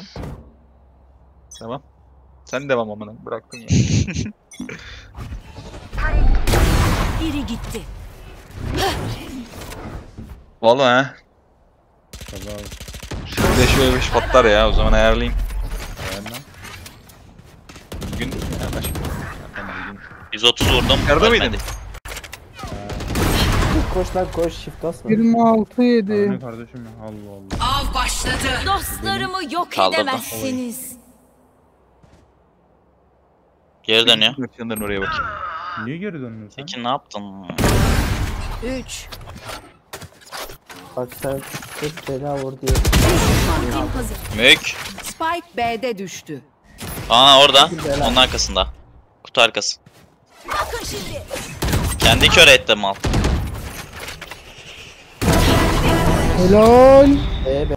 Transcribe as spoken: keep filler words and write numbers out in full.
Devam. Tamam. Sen devam amına bıraktın ya. Biri gitti. Vallahi ha. Tamam. Şimdi şöyle beş patlar ya, o zaman ayarlayayım. Ayarla. Bugün yaklaşık. Tamam bugün. yüz otuz vurdum. Yukarıda ölmedi. mıydın? Koş lan koş, shift basma. yirmi altı Ne yedi. kardeşim ya, Allah Allah. Av başladı. Dostlarımı yok Kaldırdım. edemezsiniz. Geri dönüyor. Yanların oraya bakayım. Niye geri dönmüyorsun sen? Peki ne yaptın? üç. Bak sen hep bela vur diye. hazır. Mük. Spike B'de düştü. Aa orada. Onun arkasında. Kutu arkası. Bakın şimdi. Kendi kör etti mal. Helal. Ee,